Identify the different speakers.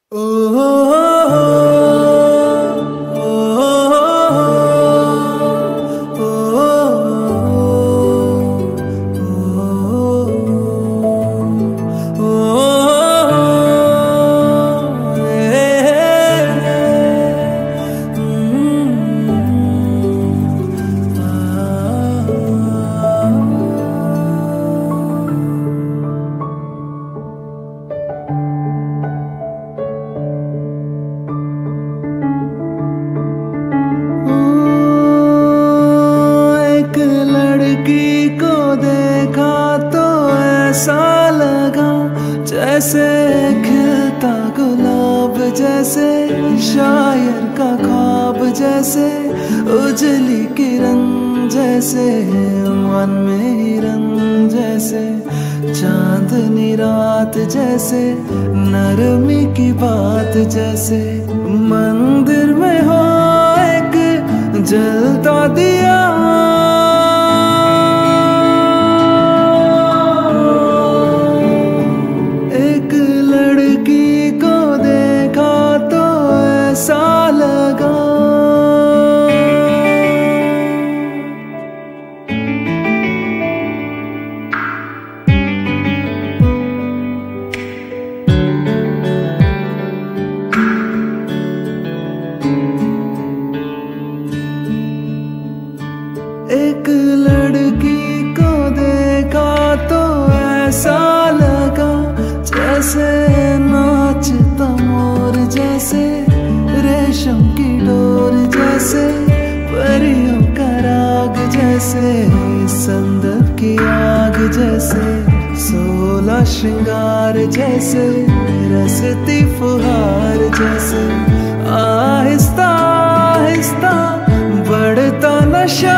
Speaker 1: ऐसा लगा जैसे खिलता गुलाब, जैसे शायर का ख्वाब, जैसे उजली किरण, जैसे मन में हिरन, जैसे चांदनी रात, जैसे नरमी की बात, जैसे मंदिर में हो एक जलता दिया। एक लड़की को देखा तो ऐसा लगा जैसे नाचता मोर, जैसे रेशम की डोर, जैसे परियों का राग, जैसे संदक की आग, जैसे 16 श्रृंगार, जैसे रसती फुहार, जैसे आहिस्ता आहिस्ता बढ़ता नशा।